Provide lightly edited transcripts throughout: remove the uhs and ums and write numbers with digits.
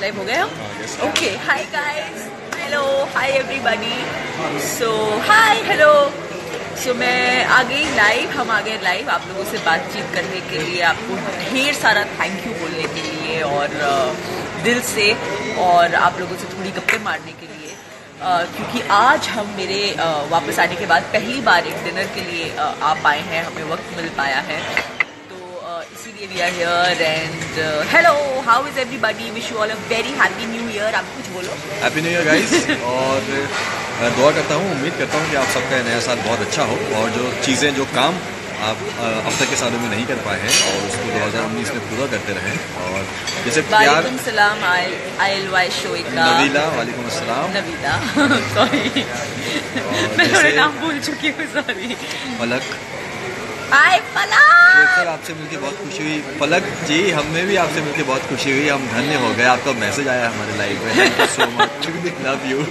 Live हो गया? Okay, hi guys, hello, hi everybody, so hi, hello. So मैं आ गई लाइव, हम आ गए लाइव आप लोगों से बातचीत करने के लिए, आपको ढेर सारा थैंक यू बोलने के लिए और दिल से, और आप लोगों से थोड़ी गप्पे मारने के लिए, क्योंकि आज हम मेरे वापस आने के बाद पहली बार एक डिनर के लिए आ पाए हैं, हमें वक्त मिल पाया है, इसीलिए we are here. And hello, how is everybody, wish you all a very happy new year. आप कुछ बोलो। Happy new year guys. और दुआ करता हूँ, उम्मीद करता हूँ कि आप सबका नया साल बहुत अच्छा हो, और जो चीज़ें, जो काम आप अब तक के सालों में नहीं कर पाए हैं और उसको 2019 में पूरा करते रहें। और जैसे प्यार, वालेकुम सलाम ILY शोइका, नवीला, वालेकुम अस्सलाम, नवीला सॉरी मैं थोड़े नाम भूल चुकी हूँ, सॉरी। फलक, हाय फलक, सर आपसे मिलकर बहुत खुशी हुई। फलक जी, हमें भी आपसे मिलकर बहुत खुशी हुई, हम धन्य हो गए। आपका मैसेज आया हमारे लाइव में, thank you so much, love you.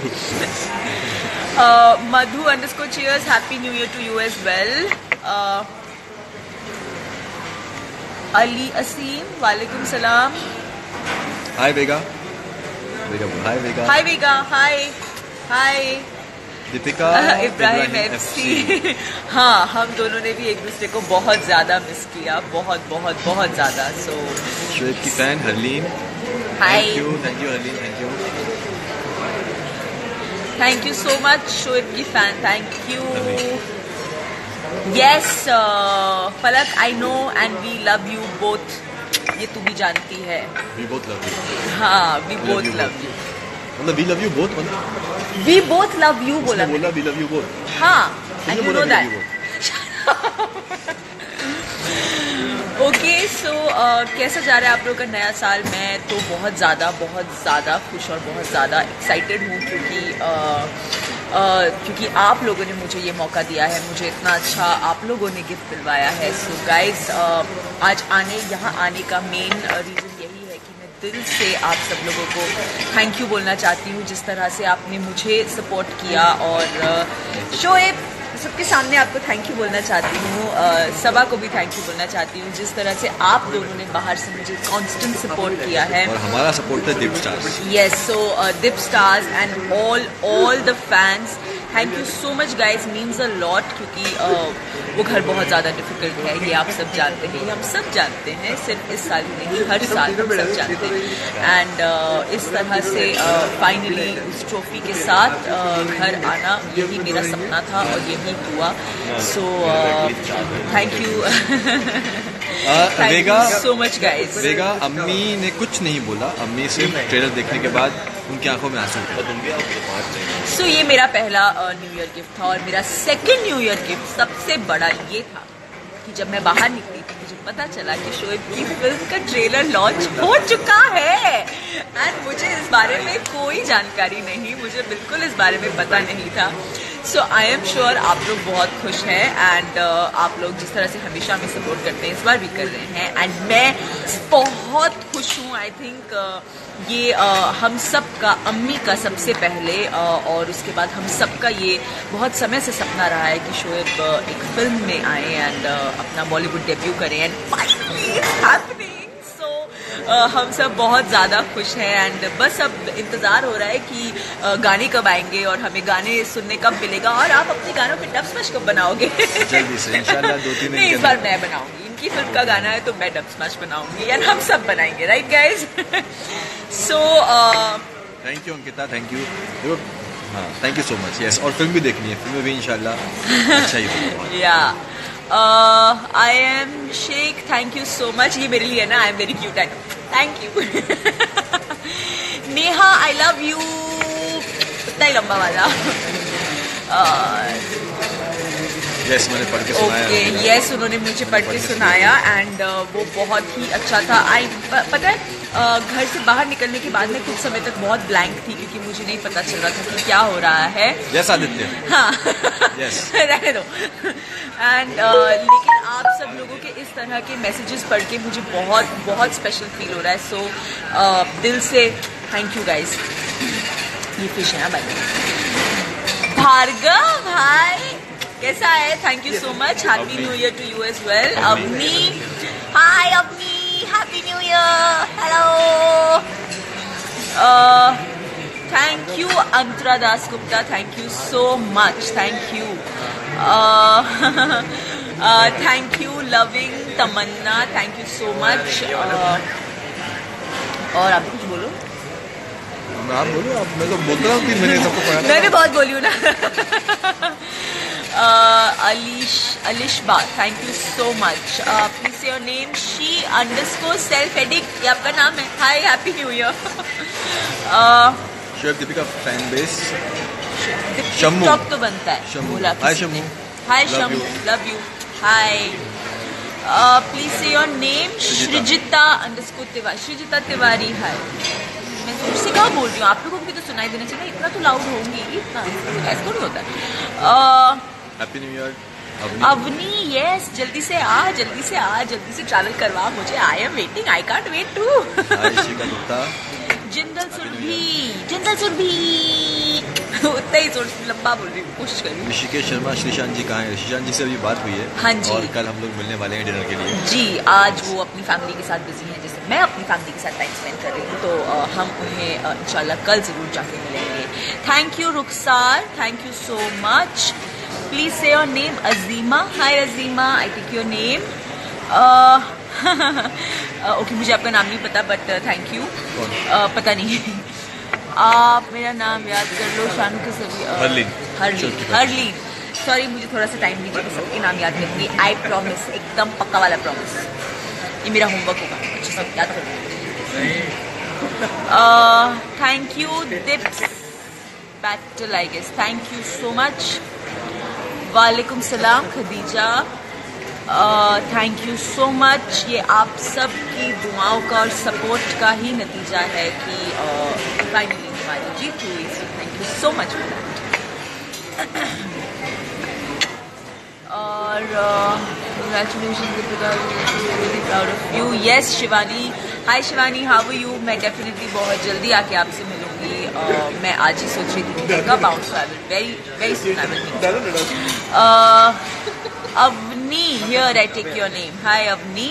Madhu underscore cheers, happy new year to you as well. Ali Asim, वालेकुम सलाम। हाय बेगा, बेगा हाय बेगा, हाय बेगा, हाय हाय। दीपिका, इब्राहिम FC हाँ, हम दोनों ने भी एक दूसरे को बहुत ज़्यादा मिस किया, बहुत बहुत बहुत ज़्यादा। सो शोएब की fan Harleen, hi, thank you Harleen, thank you so much Shoaib की fan, thank you. Yes Falak, I know and we love you both, ये तू भी जानती है। We both love you. हाँ, वी बोथ लव यू, मतलब वी लव यू बोथ, मतलब we both love you बोला वी लव यू बोथ। हाँ, and you know that. Okay, so कैसा जा रहा है आप लोगों का नया साल? मैं तो बहुत ज़्यादा खुश और बहुत ज़्यादा एक्साइटेड हूँ, क्योंकि आप लोगों ने मुझे ये मौका दिया है, मुझे इतना अच्छा आप लोगों ने गिफ्ट दिलवाया है। सो गाइज, आज यहाँ आने का मेन रीज़न यही है कि मैं दिल से आप सब लोगों को थैंक यू बोलना चाहती हूँ, जिस तरह से आपने मुझे सपोर्ट किया, और शोएब, सबके सामने आपको थैंक यू बोलना चाहती हूँ, सबा को भी थैंक यू बोलना चाहती हूँ, जिस तरह से आप दोनों ने बाहर से मुझे कांस्टेंट सपोर्ट किया है। और हमारा सपोर्ट है Deep stars. Yes, so Deep stars and all the fans, thank you so much guys, means a lot, क्योंकि वो घर बहुत ज़्यादा डिफिकल्ट है, ये आप सब जानते हैं, हम सब जानते हैं, सिर्फ इस साल ही नहीं, हर साल हम सब जानते हैं। एंड इस तरह से फाइनली उस ट्रॉफी के साथ घर आना, यही मेरा सपना था और यही हुआ। So thank you, thank you so much guys. वेगा, अम्मी ने कुछ नहीं बोला, अम्मी सिर्फ ट्रेलर देखने के बाद उनकी आंखों में आंसू थे। सो ये मेरा पहला न्यू ईयर गिफ्ट था, और मेरा सेकंड न्यू ईयर गिफ्ट सबसे बड़ा ये था कि जब मैं बाहर निकली थी, मुझे पता चला कि शोएब की फिल्म का ट्रेलर लॉन्च हो चुका है, एंड मुझे इस बारे में कोई जानकारी नहीं, मुझे बिल्कुल इस बारे में पता नहीं था। सो आई एम श्योर आप लोग बहुत खुश हैं, एंड आप लोग जिस तरह से हमेशा हमें सपोर्ट करते हैं, इस बार भी कर रहे हैं, एंड मैं बहुत खुश हूँ। आई थिंक ये हम सब का, अम्मी का सबसे पहले, और उसके बाद हम सब का ये बहुत समय से सपना रहा है कि शोएब एक फिल्म में आए एंड अपना बॉलीवुड डेब्यू करें, एंड फाइनली इट्स हैपनिंग। हम सब बहुत ज़्यादा खुश हैं, एंड बस अब इंतज़ार हो रहा है कि गाने कब आएंगे और हमें गाने सुनने कब मिलेगा, और आप अपने गानों पे डब स्मैश कब बनाओगे? जल्दी से इंशाल्लाह 2-3 दिन। नहीं, इस बार मैं बनाऊंगी, इनकी फिल्म का गाना है तो मैं डब स्मैश बनाऊंगी, एंड हम सब बनाएंगे, right guys? So thank you Ankita, thank you. हाँ, thank you so much. Yes, और फिल्म भी देखनी है, फिल्म में भी इंशाल्लाह अच्छा ही होगा। या I am Sheikh, thank you so much, ये मेरे लिए ना, I am very cute, I know, thank you. Neha, I love you, इतना ही लंबा वाला। यस, मैंने पढ़ के सुनाया। ओके, यस, उन्होंने मुझे पढ़ के सुनाया, एंड वो बहुत ही अच्छा था। पता है, घर से बाहर निकलने के बाद में कुछ समय तक बहुत ब्लैंक थी, क्योंकि मुझे नहीं पता चल रहा था कि क्या हो रहा है। यस आदित्य, हाँ, यस, रहने दो। एंड लेकिन आप सब लोगों के इस तरह के मैसेजेस पढ़ के मुझे बहुत बहुत स्पेशल फील हो रहा है। सो दिल से थैंक यू गाइज। ये फिश है भाई, भार्गव भाई कैसा है? Thank you so much, happy new year to you as well. Avani, hi Avani, happy new year, hello. Antara Das Gupta, thank you so much, thank you. Thank you loving Tamanna, thank you so much. और आप कुछ बोलो। आप बोलो, आप। मैं तो बोल रहा हूँ कि मैंने सबको पढ़ा। मैं भी बहुत बोली हूँ ना। Alishba, thank you so much. Please your name, she_self-edit, ये आपका नाम है। Hi, happy new year. Shoaib Deepika fan base. Shammu तो बनता है। शम्मू, बोला hi Shammu. Hi Shammu, love you. Hi, please say your name, सृजिता_तिवारी। सृजिता तिवारी, हाय। मैं तो उससे क्या बोल रही हूँ, आप लोगों को भी तो सुनाई देना चाहिए, इतना तो लाउड होंगी, इतना ऐसा नहीं होता है। Happy new year Avani, yes, जल्दी से आ, जल्दी से आ, जल्दी से ट्रैवल करवा मुझे। I am waiting, I can't wait to. Shikha Gupta. Jindal Surbhi, Jindal Surbhi. उतना ही लंबा बोल रही हूँ, कोशिश कर रही हूँ। ऋषिकेश शर्मा, श्रीशांत जी कहाँ हैं? श्रीशांत जी से अभी बात हुई है। हाँ जी। और कल हम लोग मिलने वाले हैं डिनर के लिए। जी, आज वो अपनी फैमिली के साथ बिजी हैं, जैसे मैं अपनी फैमिली के साथ टाइम स्पेंड कर रही हूँ, तो हम उन्हें इंशाल्लाह कल ज़रूर जाके मिलेंगे। Thank you Rukhsar, thank you so much. Please say your name, Azima. Hi Azima, I take your name. Okay, मुझे आपका नाम नहीं पता, बट थैंक यू। पता नहीं। आप मेरा नाम याद कर लो, शान के सभी। हरलीन, सॉरी, मुझे थोड़ा सा टाइम दीजिए, मैं सबके नाम याद करूँगी। आई प्रॉमिस, एकदम पक्का वाला प्रॉमिस। ये मेरा होमवर्क होगा, अच्छे से याद करूँगी। Thank you Dips battle, I guess, thank you so much. वालेकुम सलाम Khadija, thank you so much. ये आप सब की दुआओं का और सपोर्ट का ही नतीजा है कि फाइनली हमारी जीत हुई। Thank you so much for that. और congratulations Deepika, really proud of you. Yes Shivani, hi Shivani, how are you? मैं डेफिनेटली बहुत जल्दी आके आपसे मिलूंगी। मैं आज ही सोच रही थी कि कब आऊँ, so I will very soon I will meet. Avni, here I take your name. Hi Avni.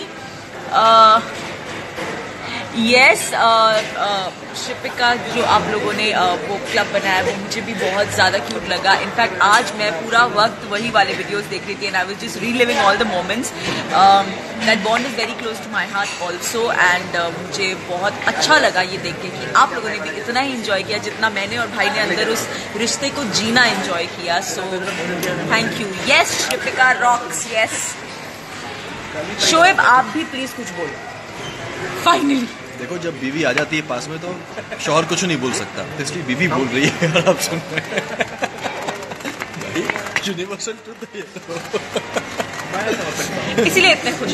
Yes, Shipika, जो आप लोगों ने वो क्लब बनाया, वो मुझे भी बहुत ज़्यादा क्यूट लगा। इनफैक्ट आज मैं पूरा वक्त वही वाले वीडियोस देख रही थी, and I was just reliving all the moments. That bond is very close to my heart also, and मुझे बहुत अच्छा लगा ये देख के कि आप लोगों ने भी इतना ही इन्जॉय किया जितना मैंने और भाई ने अंदर उस रिश्ते को जीना इन्जॉय किया। So thank you. Yes Shipika rocks, yes. Shoaib, आप भी प्लीज़ कुछ बोलो फाइनली। देखो, जब बीवी आ जाती है पास में तो शौहर कुछ नहीं बोल सकता, तो इसलिए बीवी बोल रही है और आप सुन रहे हैं। भाई यूनिवर्सल ट्रुथ है तो। इसीलिए इतने खुश।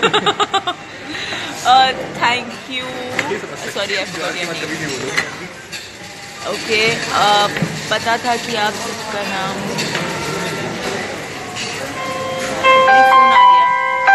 Thank you, sorry I forgot your name. Okay, पता था कि आप सबका नाम। फोन आ गया।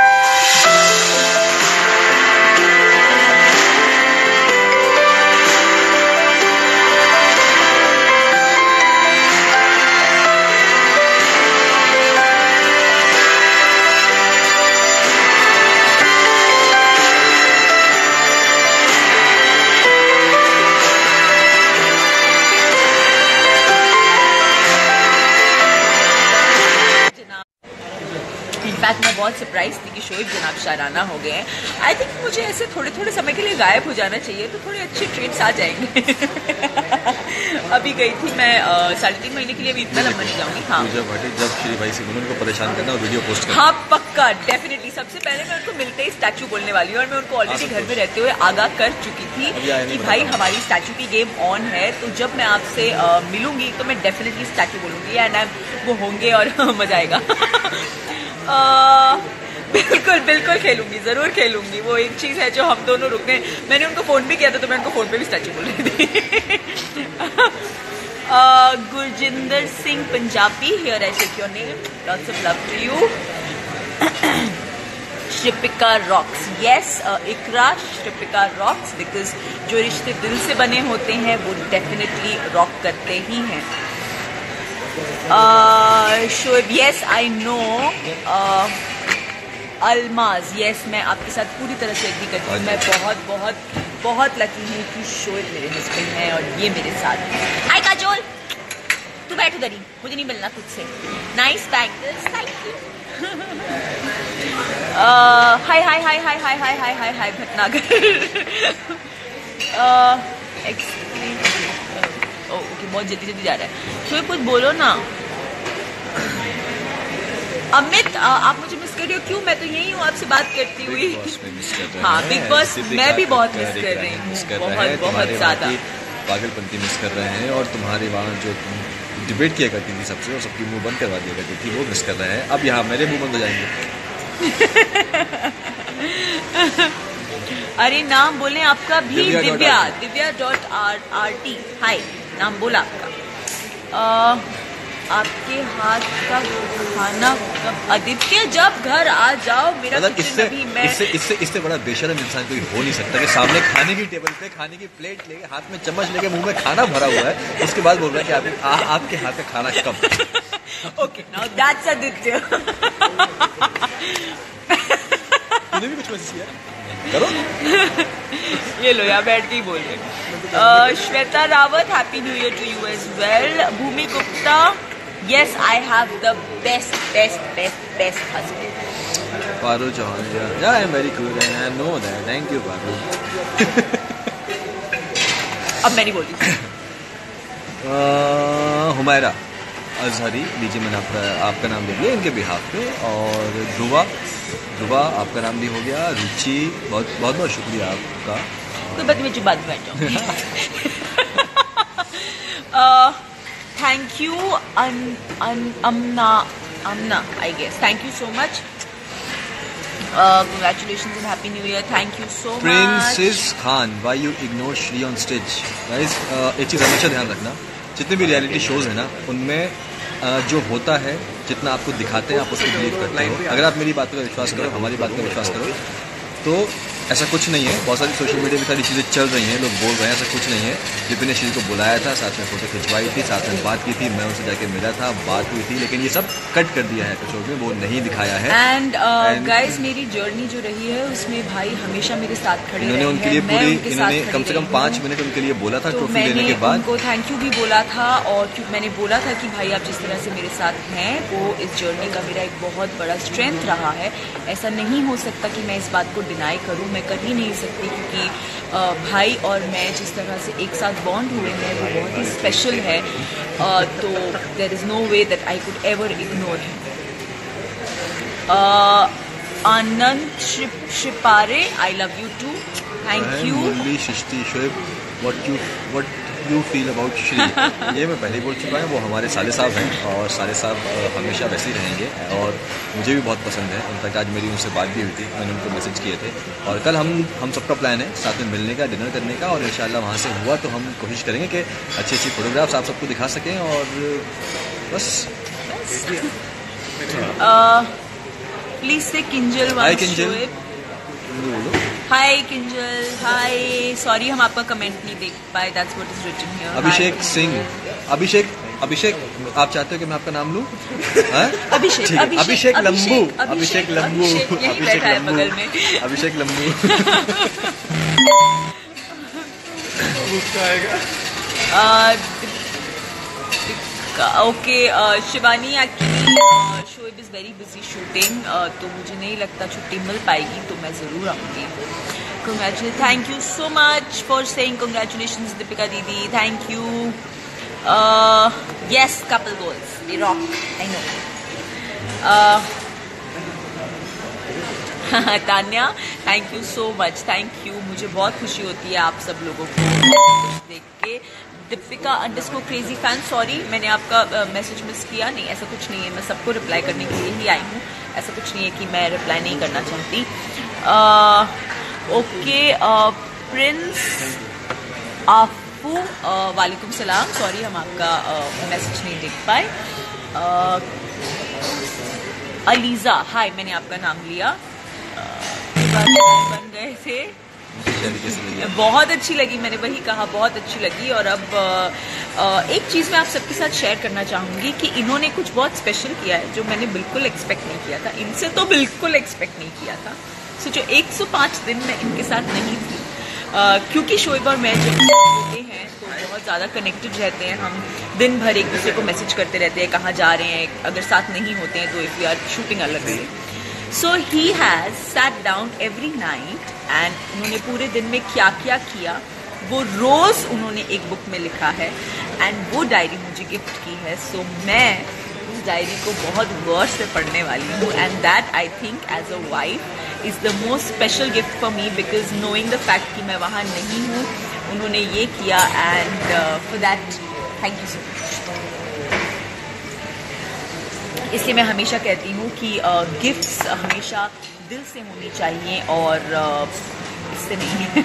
इनफैक्ट मैं बहुत सरप्राइज थी कि शोएब जनाब शाराना हो गए हैं। आई थिंक मुझे ऐसे थोड़े थोड़े समय के लिए गायब हो जाना चाहिए, तो थोड़े अच्छे ट्रेड्स आ जाएंगे। अभी गई थी मैं 3.5 महीने के लिए, अभी इतना लंबा नहीं जाऊँगी। हाँ, जब श्री भाई से उनको परेशान करना और वीडियो पोस्ट करना। हाँ पक्का, डेफिनेटली। सबसे पहले मैं उनको मिलते ही स्टैचू बोलने वाली हूँ, और मैं उनको ऑलरेडी घर में रहते हुए आगाह कर चुकी थी कि भाई हमारी स्टैचू की गेम ऑन है, तो जब मैं आपसे मिलूंगी तो मैं डेफिनेटली स्टैचू बोलूँगी, एंड वो होंगे और मजा आएगा। बिल्कुल बिल्कुल खेलूंगी, जरूर खेलूंगी। वो एक चीज है जो हम दोनों रुकने। मैंने उनको फोन भी किया था, तो मैं उनको फोन पे भी स्टैचू बोल रही थी। Gurjinder Singh Punjabi, here I take your name, lots of love to you. Shripika rocks, yes Iqra, Shripika rocks, because जो रिश्ते दिल से बने होते हैं वो डेफिनेटली रॉक करते ही हैं। Shoaib, yes, I know. Almaz, yes मैं आपके साथ पूरी तरह से एग्री करती हूँ। मैं बहुत बहुत बहुत लकी हूँ कि शोएब मेरे हस्बैंड हैं और ये मेरे साथ हैं। हाय काजोल, तू बैठ उधर ही, मुझे नहीं मिलना तुझसे। Nice bangles, thank you. Hi hi hi hi hi hi hi hi hi Bhatnagar. Okay, बहुत जल्दी जल्दी जा रहा है। शोएब कुछ बोलो ना। अमित आप मुझे मिस कर रही हो? क्यों, मैं तो यही हूँ आपसे बात करती हुई। हाँ, बिग बॉस मैं भी बहुत मिस कर रही हूँ, बहुत बहुत ज्यादा। पागलपंती मिस कर रहे हैं और तुम्हारे वहाँ जो डिबेट किया करती थी सबसे और सबकी मुंह बंद करवा दिया करती थी, वो मिस कर रहे हैं। अब यहाँ मेरे मुंह बंद हो जाएंगे। अरे नाम बोले आपका भी, दिव्या.rt। हाय, नाम बोला आपका। आपके हाथ का खाना कब? आदित्य जब घर आ जाओ मेरा मतलब किचन अभी मैं इससे बड़ा बेशरम इंसान कोई हो नहीं सकता कि सामने खाने की टेबल पे खाने की प्लेट लेके हाथ में चम्मच लेके मुंह में खाना भरा हुआ है, उसके बाद बोल रहा है कि आपके हाथ का खाना कब? Okay, now that's Aditya. तूने भी कुछ मैसेज किया? करो। ये लो, यहाँ बैठ के ही बोल रहे। Shweta Rawat, happy new year to you as well. Bhumi Gupta, yes I have the best husband. Paru Chauhan, yeah I'm very good and I know that, thank you Paru. अब मैं नहीं बोलती। हुमैरा अजहरी, लीजिए मैंने आपका नाम ले लिया इनके बिहाफ पे। और ध्रुवा आपका नाम भी हो गया। रुचि, बहुत बहुत बहुत शुक्रिया आपका। कोई बात नहीं, बाद में बैठ जाऊँ। Thank you, Amna, I guess. Thank you so much. Congratulations and Happy New Year. Thank you so much. Princess Khan, why you ignore Shri on stage? Guys, एक चीज़ हमेशा ध्यान रखना, जितने भी रियलिटी शोज है ना, उनमें जो होता है, जितना आपको दिखाते हैं आप उसको बिलीव करते हो। अगर आप मेरी बात पर विश्वास करो, हमारी बात पर विश्वास करो, तो ऐसा कुछ नहीं है। बहुत सारी सोशल मीडिया में सारी चीज़ें चल रही हैं, लोग बोल रहे हैं, ऐसा कुछ नहीं है। जितने ने श्री को बुलाया था, साथ में फोटो खिंचवाई थी, साथ में बात की थी, मैं उनसे जाके मिला था, बात हुई थी, लेकिन ये सब कट कर दिया है एपिसोड में, वो नहीं दिखाया है। एंड गाइस, मेरी जर्नी जो रही है उसमें भाई हमेशा मेरे साथ खड़े इन्होंने उनके लिए इन्होंने कम से कम 5 मिनट उनके लिए बोला था ट्रॉफी लेने के बाद। उनको थैंक यू भी बोला था और मैंने बोला था कि भाई आप जिस तरह से मेरे साथ हैं वो इस जर्नी का मेरा एक बहुत बड़ा स्ट्रेंथ रहा है। ऐसा नहीं हो सकता कि मैं इस बात को डिनाई करूं, मैं कर ही नहीं सकती, क्योंकि भाई और मैं जिस तरह से एक साथ बॉन्ड हुए हैं वो बहुत ही स्पेशल है। तो there is no way that I could ever ignore him. Anand Shipare, I love you too, thank you. Murali Srishti, Shoaib, what you feel about Shri? ये मैं पहले बोल चुका हूँ, वो हमारे साले साहब हैं और साले साहब हमेशा वैसे ही रहेंगे और मुझे भी बहुत पसंद है। इनफैक्ट आज मेरी उनसे बात भी हुई थी, मैंने उनको मैसेज किए थे और कल हम सबका प्लान है साथ में मिलने का, डिनर करने का, और इंशाल्लाह वहाँ से हुआ तो हम कोशिश करेंगे कि अच्छी अच्छी फोटोग्राफ्स आप सबको दिखा सकें। और बस please say Kinjal, hi Kinjal, hi Kinjal, hi. Sorry हम आपका कमेंट नहीं देख पाए, that's what is written here. Abhishek Singh, Abhishek आप चाहते हो कि मैं आपका नाम लूं? Abhishek Lambu, Abhishek Lambu, Abhishek Lambu. Okay, Shivani, actually Shoaib is very busy shooting, तो मुझे नहीं लगता छुट्टी मिल पाएगी, तो मैं ज़रूर आऊँगी। Congratulation, thank you so much for saying congratulations Deepika दीदी, thank you. Yes, couple goals, we rock, I know. Tanya, thank you so much, thank you. मुझे बहुत खुशी होती है आप सब लोगों को देख के। दीपिका _crazy fan, सॉरी मैंने आपका मैसेज मिस किया। नहीं, ऐसा कुछ नहीं है, मैं सबको रिप्लाई करने के लिए ही आई हूँ, ऐसा कुछ नहीं है कि मैं रिप्लाई नहीं करना चाहती। ओके, प्रिंस आफू, वालेकुम सलाम, सॉरी हम आपका मैसेज नहीं देख पाए। अलीज़ा, हाय, मैंने आपका नाम लिया। बन गए थे, बहुत अच्छी लगी, मैंने वही कहा, बहुत अच्छी लगी। और अब एक चीज़ मैं आप सबके साथ शेयर करना चाहूँगी कि इन्होंने कुछ बहुत स्पेशल किया है जो मैंने बिल्कुल एक्सपेक्ट नहीं किया था, इनसे तो बिल्कुल एक्सपेक्ट नहीं किया था। सो जो 105 दिन मैं इनके साथ नहीं थी, क्योंकि शोएब और मैं जब होते हैं तो बहुत ज़्यादा कनेक्टेड रहते हैं, हम दिन भर एक दूसरे को मैसेज करते रहते हैं कहाँ जा रहे हैं, अगर साथ नहीं होते हैं तो इफ़ वी आर शूटिंग अलग से। So he has sat down every night and उन्होंने पूरे दिन में क्या क्या किया वो रोज़ उन्होंने एक बुक में लिखा है एंड वो डायरी मुझे गिफ्ट की है। सो मैं उस डायरी को बहुत गौर से पढ़ने वाली हूँ and that I think as a wife is the most special gift for me because knowing the fact कि मैं वहाँ नहीं हूँ, उन्होंने ये किया and for that thank you so much. इसलिए मैं हमेशा कहती हूँ कि गिफ्ट्स हमेशा दिल से होनी चाहिए और इससे नहीं।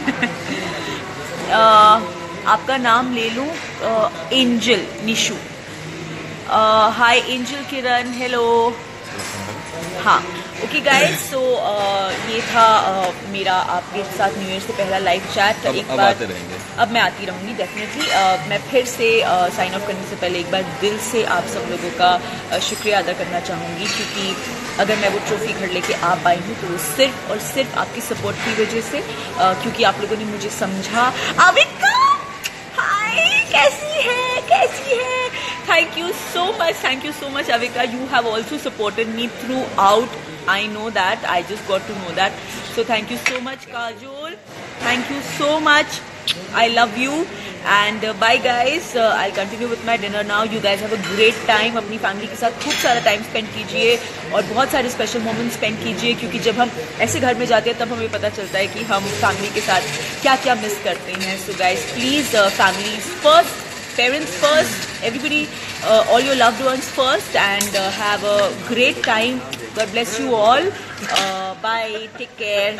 आपका नाम ले लूँ, angel Nishu. Hi angel Kiran, hello. हाँ ओके गाइस, सो ये था मेरा आपके साथ न्यू ईयर से पहला लाइव चैट। एक बार अब मैं आती रहूँगी डेफिनेटली। मैं फिर से साइन ऑफ करने से पहले एक बार दिल से आप सब लोगों का शुक्रिया अदा करना चाहूँगी, क्योंकि अगर मैं वो ट्रॉफी घर लेके आ पाई हूँ तो वो सिर्फ और सिर्फ आपकी सपोर्ट की वजह से, क्योंकि आप लोगों ने मुझे समझा। अविका हाय, कैसी है, कैसी है? Thank you so much Avika, you have also supported me throughout. I know that, I just got to know that, so thank you so much Kajol, thank you so much, I love you and bye guys, I'll continue with my dinner now. You guys have a great time, अपनी family के साथ खूब सारा time spend कीजिए और बहुत सारे special moments spend कीजिए, क्योंकि जब हम ऐसे घर में जाते हैं तब हमें पता चलता है कि हम फैमिली के साथ क्या क्या मिस करते हैं। So guys please, family first, parents first, everybody, all your loved ones first and have a great time. God bless you all. Bye, take care.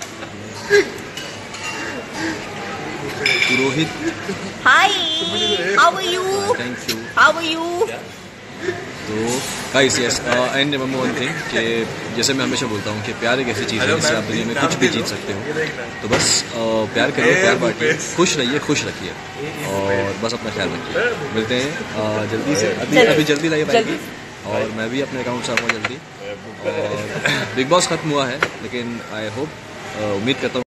Purohit, hi, how are you? thank you. How are you? तो guys yes, and remember one thing कि जैसे मैं हमेशा बोलता हूँ कि प्यार एक ऐसी चीज़ है जिससे आप दुनिया में कुछ भी जीत सकते हो। तो बस प्यार करिए, प्यार बांटिए, खुश रहिए, खुश रखिए और बस अपना ख्याल रखिए। मिलते हैं जल्दी से, अभी जल्दी लाइव आएगी और मैं भी अपने अकाउंट से आऊँगा जल्दी। और बिग बॉस खत्म हुआ है लेकिन आई होप, उम्मीद करता हूँ